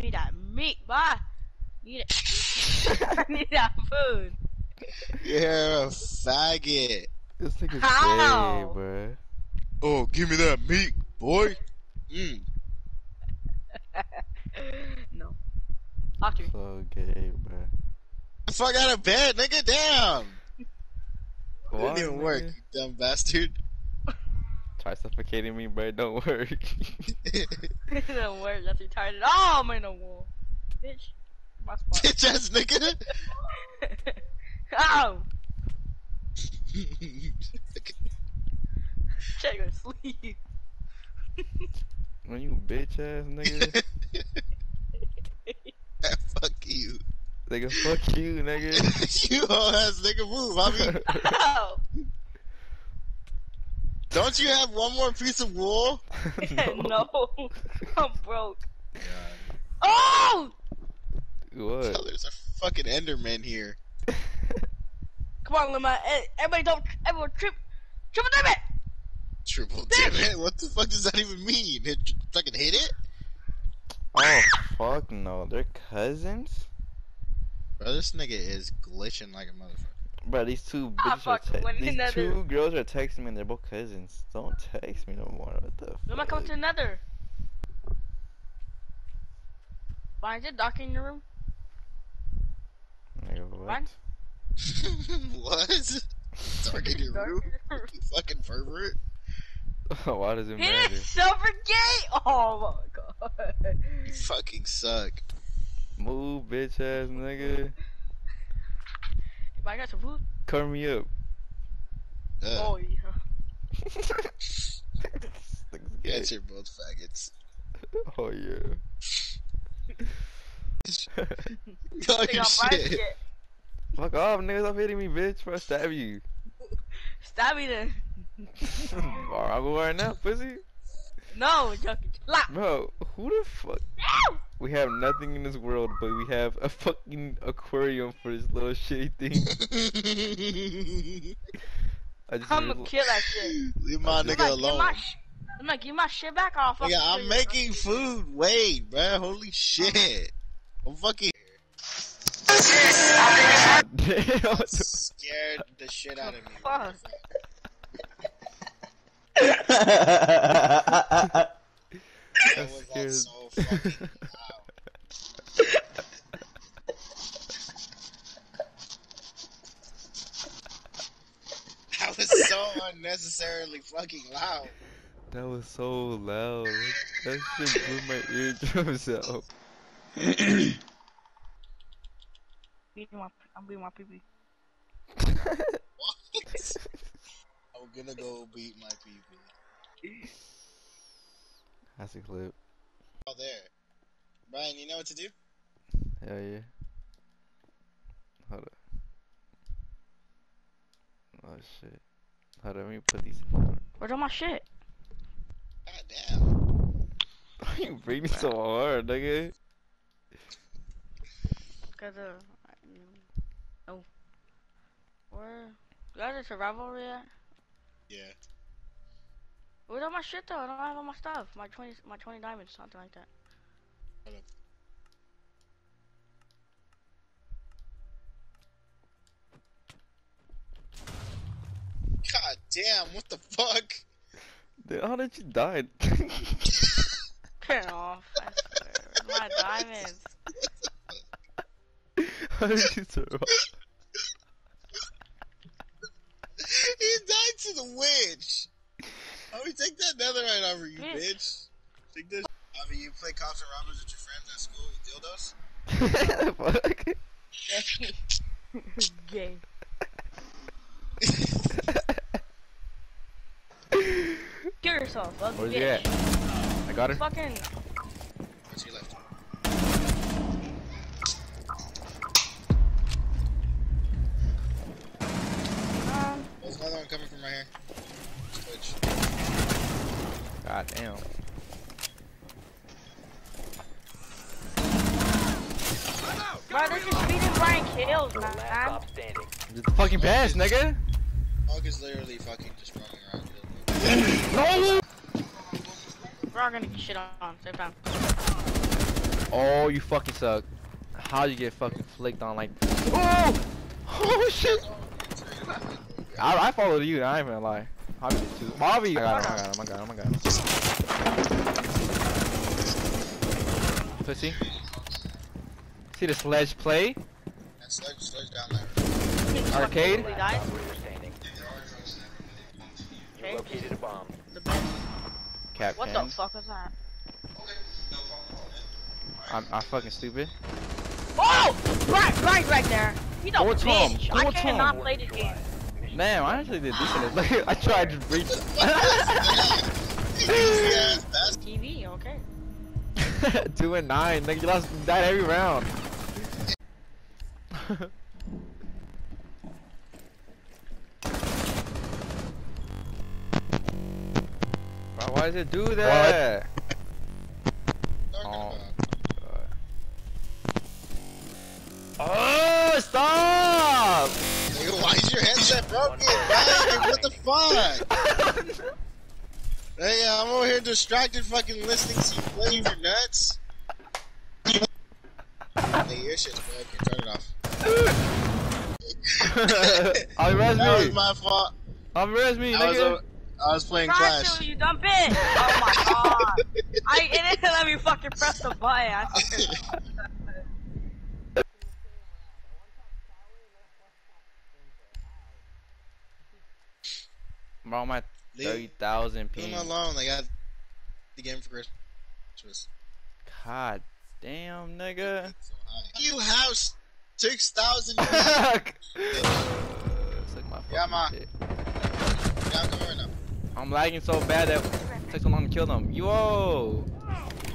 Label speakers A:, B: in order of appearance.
A: need that meat, boy. Need it. I need that food.
B: You're a faggot.
C: This nigga's
A: How?
C: gay, bruh.
B: Oh, give me that meat, boy.
A: No. After.
C: So gay, bruh.
B: The fuck out of bed, nigga. Damn.
C: Why,
B: It didn't work,
C: nigga?
B: you dumb bastard.
C: Try suffocating me, bruh. Don't work.
A: It didn't work. That's retarded. Oh, I'm in the wall. Bitch. My spot.
B: Bitch ass nigga.
A: Ow! Check your sleep.
C: When you bitch ass nigga.
B: Fuck you.
C: Nigga, fuck you, nigga.
B: You whole ass nigga move, homie.
A: Ow!
B: Don't you have one more piece of wool?
A: No. I'm broke. Oh!
C: What?
B: Oh, there's a fucking Enderman here.
A: Come on, Lima. Everybody don't. Everyone trip. Triple damn it!
B: Triple damn it. What the fuck does that even mean? Fucking hit it?
C: Oh, fuck no. They're cousins?
B: Bro, this nigga is glitching like a motherfucker.
C: Bro, these two
A: Ah,
C: bitches
A: fuck,
C: are
A: one
C: these
A: another.
C: two girls are texting me and they're both cousins. Don't text me no more. What the
A: Lima,
C: fuck?
A: come to another. Why is it dark in your room?
C: Nigga, what?
A: Fine.
B: What? Dark in your
A: Dark
B: room?
A: in your room.
B: You fucking pervert.
C: Why does it
A: It
C: matter?
A: is super gay! Oh my god.
B: You fucking suck.
C: Move, bitch ass nigga.
A: If I got some food?
C: Cover me up.
A: Oh yeah.
C: This nigga's gay.
B: Guys, you're both faggots.
C: Oh yeah.
B: Talk
A: Take
B: your
A: off my
B: shit.
A: shit.
C: Fuck off, nigga. Stop hitting me, bitch. Bro, stab you.
A: Stab me then.
C: Alright, I'll go right now, pussy.
A: No, joking. Slap.
C: Bro, who the fuck?
A: No!
C: We have nothing in this world, but we have a fucking aquarium for this little shitty thing. I just
A: I'm gonna kill that shit.
B: Leave my nigga alone.
A: I'm gonna give my shit back off.
B: Nigga, I'm making food. Wait, bruh. Holy shit. I'm fucking
C: Damn, what the
B: scared the shit out of me.
A: Fuck.
B: That was all so fucking loud. That was so unnecessarily fucking loud.
C: That was so loud. That shit blew my eardrums out.
A: I'm beating my pee-pee.
B: What? I'm gonna go beat my pee-pee.
C: That's a clip.
B: Oh, there. Brian, you know what to do?
C: Hell yeah. Hold up. Oh shit. Hold on, let me put these down.
A: Where's all my shit?
B: God damn.
C: Why you breathing so hard, nigga?
A: Cause oh. Where? You guys are survival over there?
B: Yeah.
A: Where's all my shit though? I don't have all my stuff. My 20 diamonds, something like that.
B: Hold up. God damn, what the fuck?
C: Dude, how did you die?
A: Turn off. I swear. Where's my diamonds?
C: How did you survive?
B: He died to the witch. Avi, take that netherite over you, bitch. Take this. Avi, you play cops and robbers with your friends at school with dildos?
A: Gay. Kill yourself, ugly
C: Where's he
A: bitch.
C: at? I got her.
A: Fucking.
B: What's he left? There's another one coming from right here. Twitch.
C: God damn.
A: Bro, they're just beating Brian kills, man.
C: Just the fucking pass, nigga.
B: Hog is literally fucking just running around.
C: No!
A: We're all gonna get shit on same time.
C: Oh, you fucking suck. How'd you get fucking flicked on like? Oh! Oh shit! I followed you. I ain't gonna lie. Bobby did too. Bobby! I got him. Pussy. See the sledge play?
B: That sledge down there.
C: Arcade?
A: Totally died.
D: You located a bomb.
A: The best.
C: Cap
A: What the
C: cans.
A: fuck was that?
C: I'm fucking stupid.
A: Oh! Right there. He's a
C: Go to him,
A: bitch.
C: go
A: I
C: to
A: cannot
C: him.
A: play this game.
C: Damn, I actually did decent. Look, I tried to reach.
B: Easy ass bastard.
A: TV, okay.
C: 2 and 9. Nigga, you died every round. Bro, why does it do that? Oh. Oh, stop!
B: Nigga, why is your headset broken? Like, what the fuck? Hey, I'm over here distracted fucking listening to you play your nuts. Hey, your shit's broken. Turn it off.
C: I'll res
B: That was
C: me.
B: my fault.
C: I'll res me,
B: I
C: nigga.
B: was playing
A: Try
B: Clash.
A: to, you dumb bitch! Oh my god! It didn't let me fucking press the button.
C: Bro, I'm at
B: Leave
C: 30,000
B: them
C: ping.
B: alone. They got the game for Christmas.
C: God damn, nigga.
B: You have 6,000 ping.
C: Suck my
B: Yeah,
C: fucking
B: ma.
C: dick.
B: Yeah, come here now.
C: I'm lagging so bad that it takes so long to kill them. Yo!